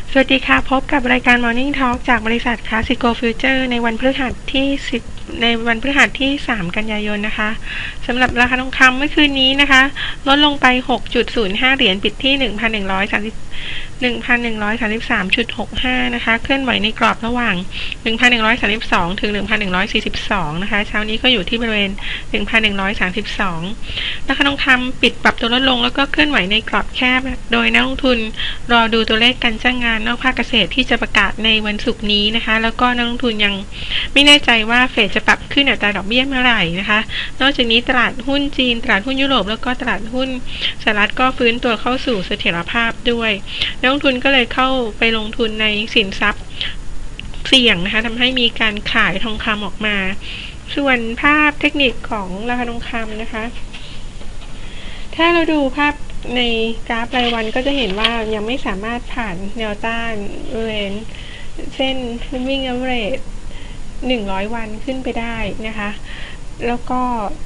สวัสดีค่ะพบกับรายการ Morning Talk จากบริษัท Classico Future ในวันพฤหัสที่3 กันยายนนะคะสำหรับราคาทองคำเมื่อคืนนี้นะคะลดลงไป 6.05 เหรียญปิดที่ 1,133.65 นะคะเคลื่อนไหวในกรอบระหว่าง 1,132 ถึง 1,142 นะคะเช้านี้ก็อยู่ที่บริเวณ 1,132 ราคาทองคำปิดปรับตัวลดลงแล้วก็เคลื่อนไหวในกรอบแคบโดยนักลงทุนรอดูตัวเลขการจ้างงานนอกภาคเกษตรที่จะประกาศในวันศุกร์นี้นะคะแล้วก็นักลงทุนยังไม่แน่ใจว่าเฟดจะปรับขึ้นอัตราดอกเบี้ยเมื่อไหร่นะคะนอกจากนี้ตลาดหุ้นจีนตลาดหุ้นยุโรปแล้วก็ตลาดหุ้นสหรัฐก็ฟื้นตัวเข้าสู่เสถียรภาพด้วยนักลงทุนก็เลยเข้าไปลงทุนในสินทรัพย์เสี่ยงนะคะทำให้มีการขายทองคำออกมาส่วนภาพเทคนิคของราคาทองคำนะคะถ้าเราดูภาพในกราฟรายวันก็จะเห็นว่ายังไม่สามารถผ่านแนวต้านบริเวณเส้น moving average 100 วันขึ้นไปได้นะคะแล้วก็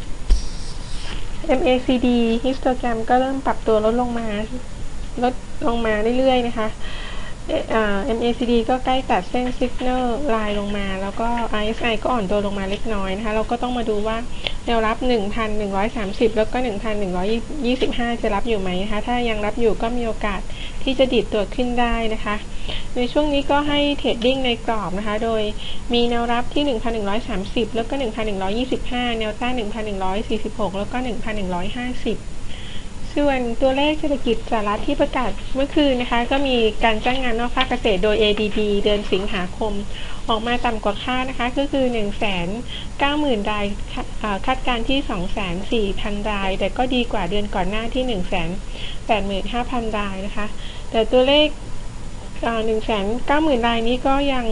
MACD histogram ก็เริ่มปรับตัวลดลงมาเรื่อยๆนะคะMACD ก็ใกล้ตัดเส้น Signal Line ลงมาแล้วก็ RSI ก็อ่อนตัวลงมาเล็กน้อยนะคะเราก็ต้องมาดูว่าแนวรับ 1,130 แล้วก็ 1,125 จะรับอยู่ไหมนะคะถ้ายังรับอยู่ก็มีโอกาสที่จะดีดตัวขึ้นได้นะคะในช่วงนี้ก็ให้เทรดดิ้งในกรอบนะคะโดยมีแนวรับที่ 1,130 แล้วก็ 1,125 แนวต้าน 1,146 แล้วก็ 1,150ส่วนตัวเลขเศรษฐกิจสหรัฐที่ประกาศเมื่อคืนนะคะก็มีการจ้างงานนอกภาคเกษตรโดย ADP เดือนสิงหาคมออกมาต่ำกว่าคาดนะคะก็คือ 190,000 รายคาดการที่ 240,000 รายแต่ก็ดีกว่าเดือนก่อนหน้าที่ 185,000 รายนะคะแต่ตัวเลข190,000 รายนี้ก็ยัง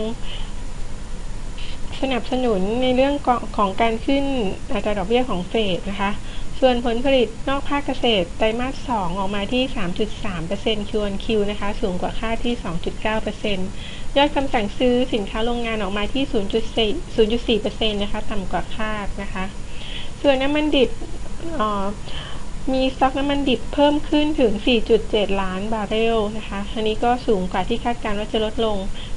สนับสนุนในเรื่องของการขึ้นอัตราดอกเบี้ยของเฟดนะคะส่วนผลผลิตนอกภาคเกษตรไตรมาส 2 ออกมาที่ 3.3% Q-on-Q นะคะสูงกว่าคาดที่ 2.9% ยอดคำสั่งซื้อสินค้าโรงงานออกมาที่ 0.4% นะคะต่ำกว่าคาดนะคะส่วนน้ำมันดิบมีสต็อกน้ำมันดิบเพิ่มขึ้นถึง 4.7 ล้านบาร์เรลนะคะอันนี้ก็สูงกว่าที่คาดการณ์ว่าจะลดลง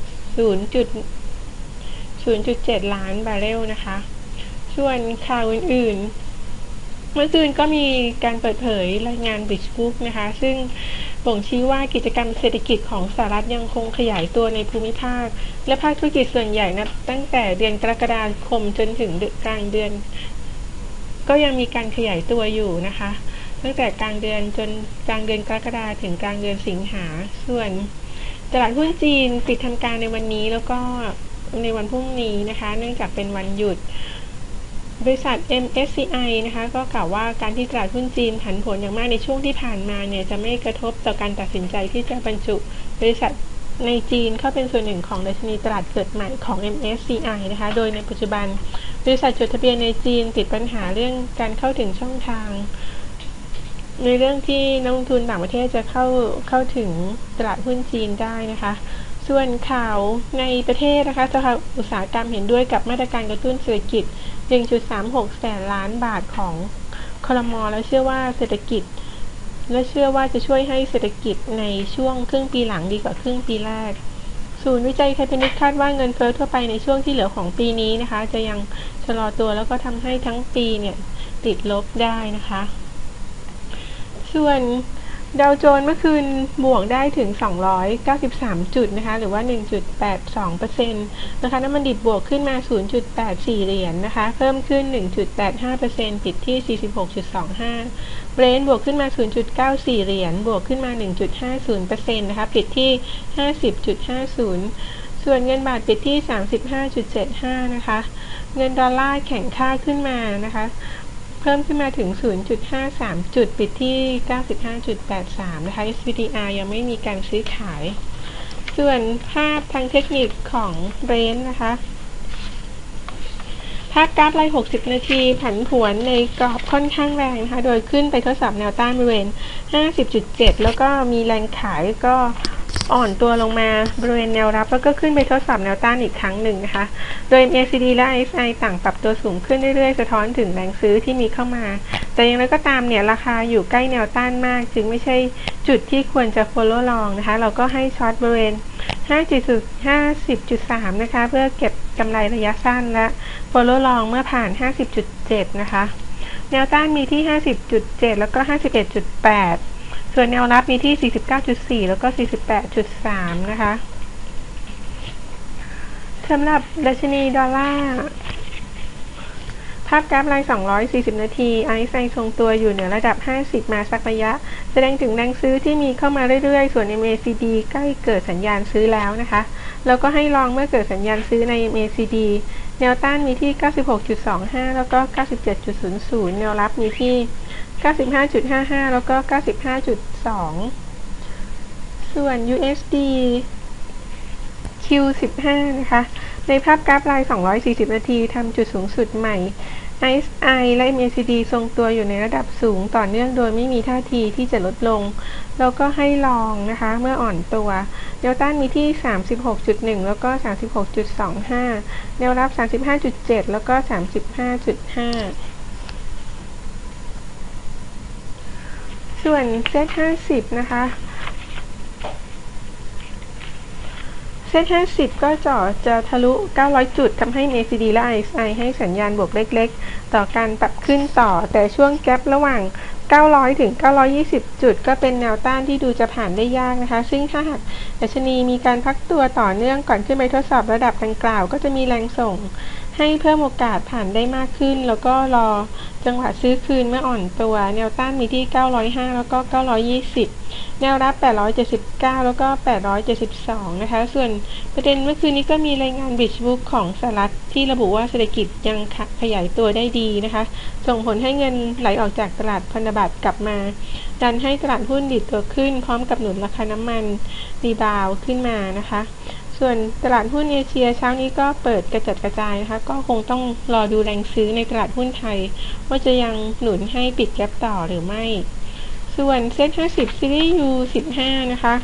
0.7 ล้านบาร์เรลนะคะส่วนข่าวอื่นๆเมื่อคืนก็มีการเปิดเผยรายงาน Bridge Group นะคะซึ่งบ่งชี้ว่ากิจกรรมเศรษฐกิจของสหรัฐยังคงขยายตัวในภูมิภาคและภาคธุรกิจส่วนใหญ่นับตั้งแต่เดือนกรกฎาคมจนถึงกลางเดือนก็ยังมีการขยายตัวอยู่นะคะตั้งแต่กลางเดือนจนกลางเดือนกรกฎาคมถึงกลางเดือนสิงหาส่วนตลาดหุ้นจีนปิดทำการในวันนี้แล้วก็ในวันพรุ่งนี้นะคะเนื่องจากเป็นวันหยุดบริษัท MSCI นะคะก็กล่าวว่าการที่ตลาดหุ้นจีนผันผวนอย่างมากในช่วงที่ผ่านมาเนี่ยจะไม่กระทบต่อการตัดสินใจที่จะบรรจุบริษัทในจีนเข้าเป็นส่วนหนึ่งของดัชนีตลาดเกิดใหม่ของ MSCI นะคะโดยในปัจจุบันบริษัทจดทะเบียนในจีนติดปัญหาเรื่องการเข้าถึงช่องทางในเรื่องที่นักลงทุนต่างประเทศจะเข้าถึงตลาดหุ้นจีนได้นะคะส่วนข่าวในประเทศนะคะสภาอุตสาหกรรมเห็นด้วยกับมาตรการกระตุ้นเศรษฐกิจ 1.36 แสนล้านบาทของครม.และเชื่อว่าจะช่วยให้เศรษฐกิจในช่วงครึ่งปีหลังดีกว่าครึ่งปีแรกศูนย์วิจัยไทยพาณิชย์คาดว่าเงินเฟ้อทั่วไปในช่วงที่เหลือของปีนี้นะคะจะยังชะลอตัวแล้วก็ทำให้ทั้งปีเนี่ยติดลบได้นะคะส่วนดาวโจนส์เมื่อคืนบวกได้ถึง293จุดนะคะหรือว่า 1.82% นะคะน้ำมันดิบบวกขึ้นมา 0.84 เหรียญนะคะเพิ่มขึ้น 1.85% ปิดที่ 46.25 เบรนท์บวกขึ้นมา 0.94 เหรียญบวกขึ้นมา 1.50% นะคะปิดที่ 50.50 ส่วนเงินบาทปิดที่ 35.75 นะคะเงินดอลลาร์แข็งค่าขึ้นมานะคะเพิ่มขึ้นมาถึง 0.53 จุดปิดที่ 95.83 นะคะ SPDR ยังไม่มีการซื้อขายส่วนภาพทางเทคนิคของเบรนท์นะคะภาพกราฟราย60 นาทีผันผวนในกรอบค่อนข้างแรงนะคะโดยขึ้นไปทดสอบแนวต้านบริเวณ 50.7 แล้วก็มีแรงขายก็อ่อนตัวลงมาบริเวณแนวรับแล้วก็ขึ้นไปทดสอบแนวต้านอีกครั้งหนึ่งนะคะโดย MACD และ RSI ต่างปรับตัวสูงขึ้นเรื่อยๆสะท้อนถึงแรงซื้อที่มีเข้ามาแต่อย่างไรก็ตามเนี่ยราคาอยู่ใกล้แนวต้านมากจึงไม่ใช่จุดที่ควรจะ follow long นะคะเราก็ให้ช็อตบริเวณ 50.3 นะคะเพื่อเก็บกำไรระยะสั้นและ follow long เมื่อผ่าน 50.7 นะคะแนวต้านมีที่ 50.7 แล้วก็ 51.8 ส่วนแนวรับมีที่ 49.4 แล้วก็ 48.3 นะคะสำหรับดัชนีดอลลาร์ภาพกราฟราย240 นาที RSI ทรงตัวอยู่เหนือระดับ 50 มาสักระยะแสดงถึงแรงซื้อที่มีเข้ามาเรื่อยๆส่วน MACD ใกล้เกิดสัญญาณซื้อแล้วนะคะแล้วก็ให้ลองเมื่อเกิดสัญญาณซื้อใน MACD แนวต้านมีที่ 96.25 แล้วก็ 97.00 แนวรับมีที่ 95.55 แล้วก็ 95.2 ส่วน USD Q15 นะคะในภาพกราฟราย240 นาทีทำจุดสูงสุดใหม่ RSI และ MACD ทรงตัวอยู่ในระดับสูงต่อเนื่องโดยไม่มีท่าทีที่จะลดลงแล้วก็ให้ลองนะคะเมื่ออ่อนตัวแนวต้านมีที่ 36.1 แล้วก็ 36.25 แนวรับ 35.7 แล้วก็ 35.5 ส่วน Z50 นะคะเส้น50ก็จะทะลุ 900 จุดทำให้ MACD และ RSI ให้สัญญาณบวกเล็กๆต่อการปรับขึ้นต่อแต่ช่วงแกประหว่าง 900 ถึง 920 จุดก็เป็นแนวต้านที่ดูจะผ่านได้ยากนะคะซึ่งถ้าหากดัชนีมีการพักตัวต่อเนื่องก่อนขึ้นไปทดสอบระดับดังกล่าวก็จะมีแรงส่งให้เพิ่มโอกาสผ่านได้มากขึ้นแล้วก็รอจังหวะซื้อคืนเมื่ออ่อนตัวแนวต้านมีที่ 905 แล้วก็ 920 แนวรับ 879 แล้วก็ 872 นะคะส่วนประเด็นเมื่อคืนนี้ก็มีรายงาน Bridge Book ของสหรัฐที่ระบุว่าเศรษฐกิจยังขยายตัวได้ดีนะคะส่งผลให้เงินไหลออกจากตลาดพันธบัตรกลับมาดันให้ตลาดหุ้นดีดตัวขึ้นพร้อมกับหนุนราคาน้ำมันรีบาวขึ้นมานะคะส่วนตลาดหุ้นเอเชียเช้านี้ก็เปิดกระจัดกระจายนะคะก็คงต้องรอดูแรงซื้อในตลาดหุ้นไทยว่าจะยังหนุนให้ปิดแกปต่อหรือไม่ส่วนเซ็ต50 ซีรีส์ U15 นะคะ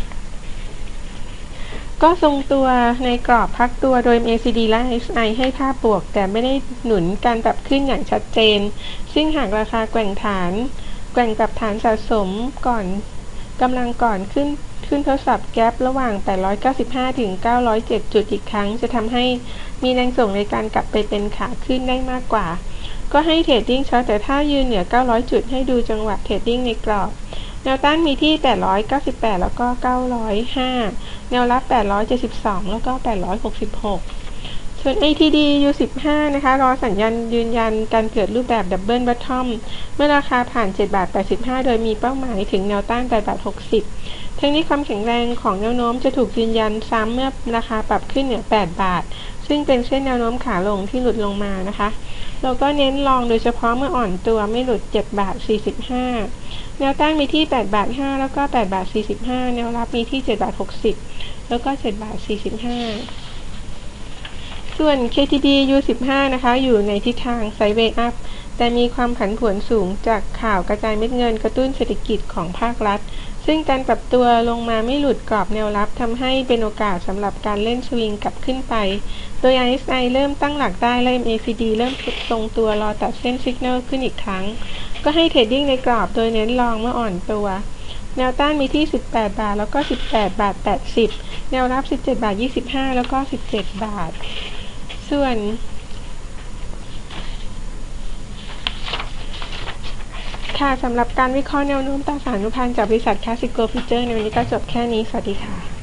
ก็ทรงตัวในกรอบพักตัวโดย MACD และ RSI ให้ภาพบวกแต่ไม่ได้หนุนการปรับขึ้นอย่างชัดเจนซึ่งหากราคาแกว่งปรับฐานสะสมก่อนขึ้นทดสอบแกประหว่าง 895 ถึง 907 จุดอีกครั้งจะทำให้มีแรงส่งในการกลับไปเป็นขาขึ้นได้มากกว่าก็ให้เทรดดิ้งช็อตแต่ถ้ายืนเหนือ 900 จุดให้ดูจังหวะเทรดดิ้งในกรอบแนวต้านมีที่ 898 แล้วก็ 905 แนวรับ 872 แล้วก็ 866 ส่วน ATD U15 นะคะรอสัญญาณยืนยันการเกิดรูปแบบดับเบิลบอททอมเมื่อราคาผ่าน 7.85 โดยมีเป้าหมายถึงแนวต้าน 8.60 ทั้งนี้ความแข็งแรงของแนวโน้มจะถูกยืนยันซ้ำเมื่อราคาปรับขึ้นเหนือ 8 บาทซึ่งเป็นเส้นแนวโน้มขาลงที่หลุดลงมานะคะแล้วก็เน้นลองโดยเฉพาะเมื่ออ่อนตัวไม่หลุด 7.45 แนวต้านมีที่ 8.5 แล้วก็ 8.45 แนวรับมีที่ 7.60 แล้วก็ 7.45 ส่วน KTD U15 นะคะอยู่ในทิศทางไซด์เวย์อัพแต่มีความผันผวนสูงจากข่าวกระจายเม็ดเงินกระตุ้นเศรษฐกิจของภาครัฐซึ่งการปรับตัวลงมาไม่หลุดกรอบแนวรับทำให้เป็นโอกาสสำหรับการเล่นสวิงกลับขึ้นไปโดย RSI เริ่มตั้งหลักได้และ MACD เริ่มทรงตัวรอตัดเส้นสัญญาณขึ้นอีกครั้งก็ให้เทรดดิ้งในกรอบโดยเน้นลองเมื่ออ่อนตัวแนวต้านมีที่ 18 บาทแล้วก็ 18.80 แนวรับ 17.25 แล้วก็ 17 บาทส่วนค่ะสำหรับการวิเคราะห์แนวโน้มตราสารอนุพันธ์จากบริษัทคลาสสิโกฟิวเจอร์ในวันนี้ก็จบแค่นี้สวัสดีค่ะ